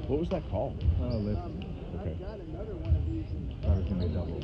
What was that call? Lift. Okay. I was gonna be double.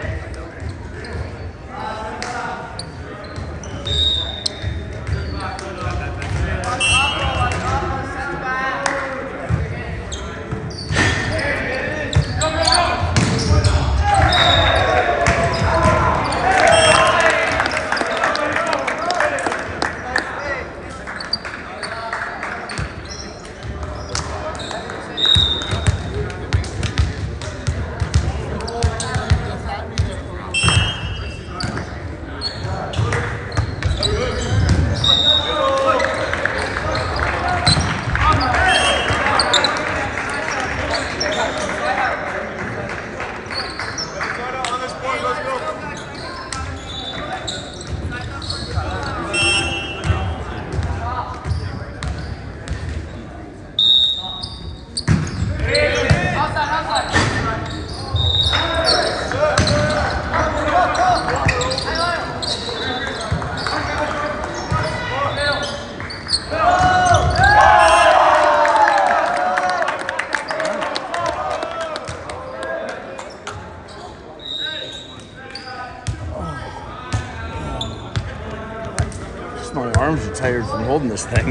My arms are tired from holding this thing.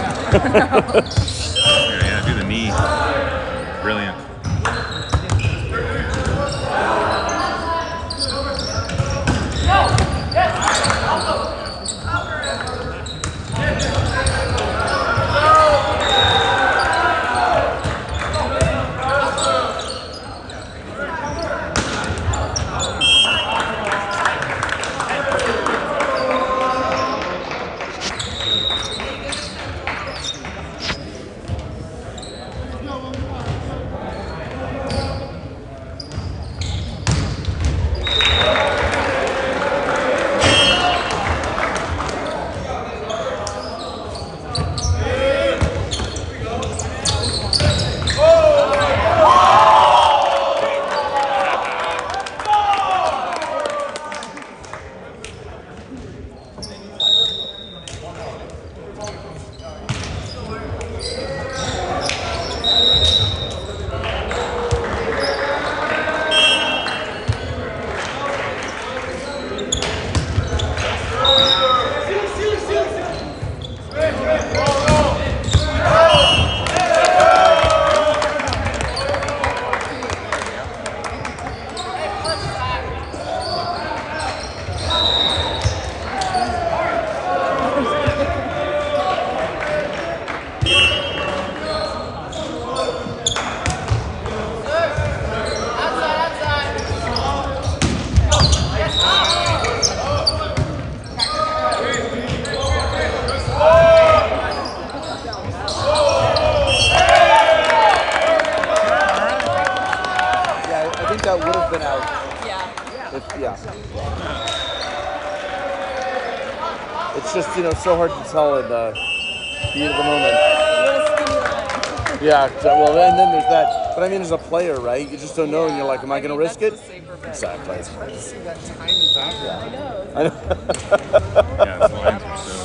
Yeah, do the knee. Brilliant. That would have been out. Yeah. It's just, so hard to tell in the heat of the moment. Yeah, well, and then there's that. But I mean, as a player, right? You just don't know, and you're like, am I going to risk it? Exactly. It's hard to see that tiny dot. Yeah. I know. Yeah, the lines are so...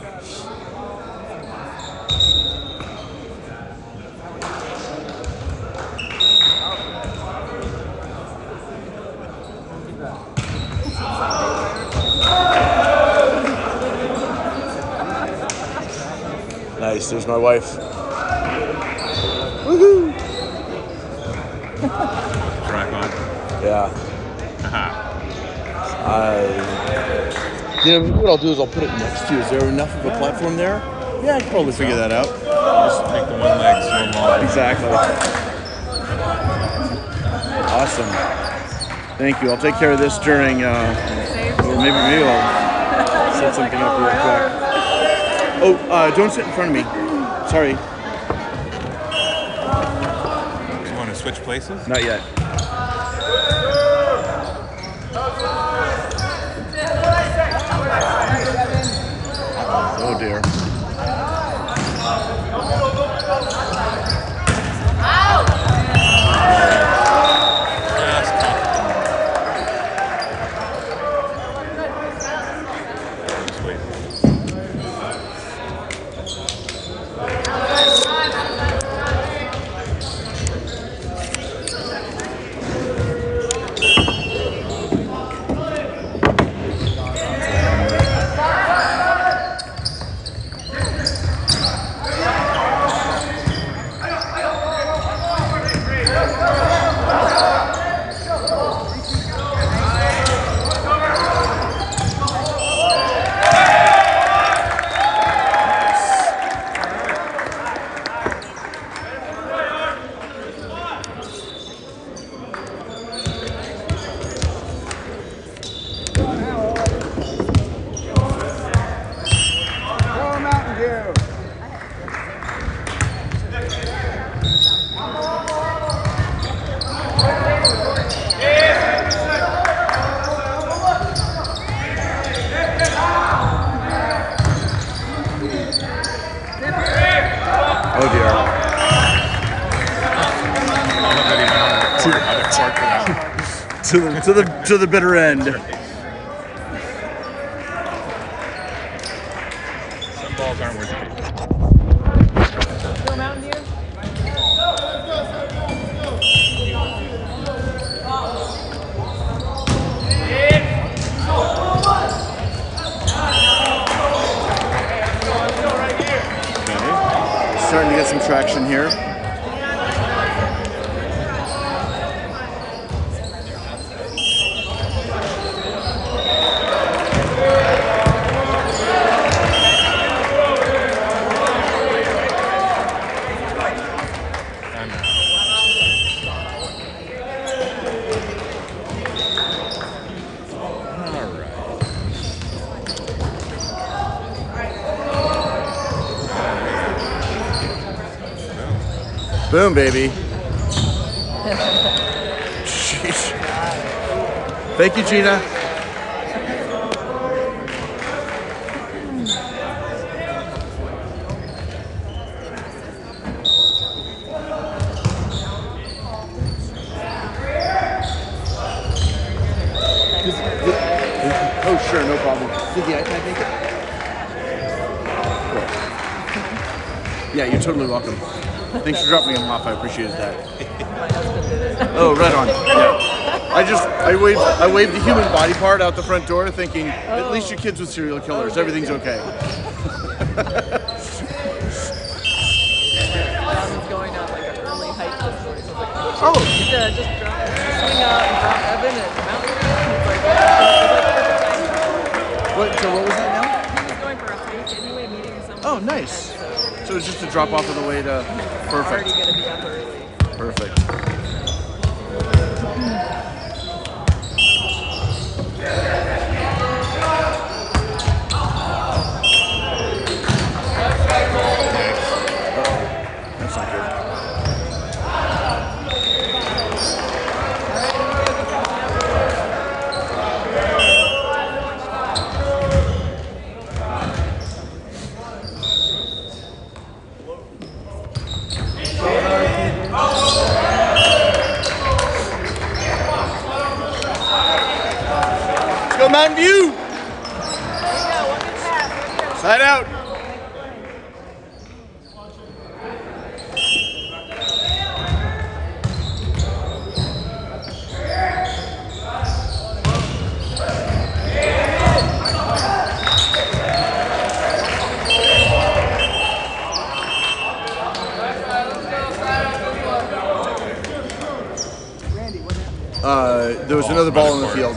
Nice, there's my wife. Woohoo! Tripod. Yeah. What I'll do is I'll put it next to you. Is there enough of a platform there? Yeah, I can probably figure that out. Just make the one leg so long. Exactly. Awesome. Thank you. I'll take care of this during, or maybe I'll set something up real quick. Oh, don't sit in front of me. Sorry. Do you want to switch places? Not yet. Oh dear. to the bitter end. Some balls aren't worth it. Go Mountain View. Starting to get some traction here. Boom, baby. Sheesh. Thank you, Gina. Oh, sure, no problem. Can I take it? Yeah, you're totally welcome. Thanks for dropping them off. I appreciated that. Oh, right on. Yeah. I waved the human body part out the front door, thinking at least your kids with serial killers, everything's okay. John was going on like an early hike this morning. So I was like, Oh, yeah, just swing out and drop Evan at Mountain View. It's like, what? So what was that now? he was going for a hike anyway, meeting someone. Oh, nice. So it's just a drop off on the way to. Already Perfect. going to be up early. Perfect. That's not good. Let's go Mountain View! Side out! There was another ball in the field.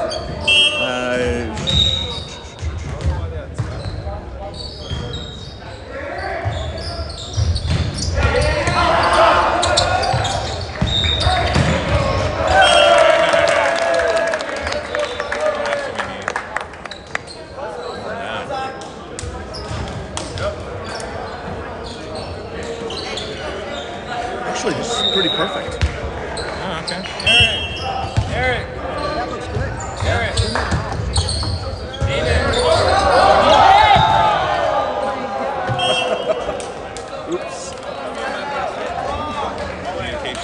Actually, this is pretty perfect. Oh, okay. That looks good. Oops.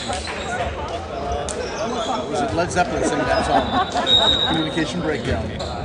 Communications. Was it Led Zeppelin singing that song? Communication breakdown.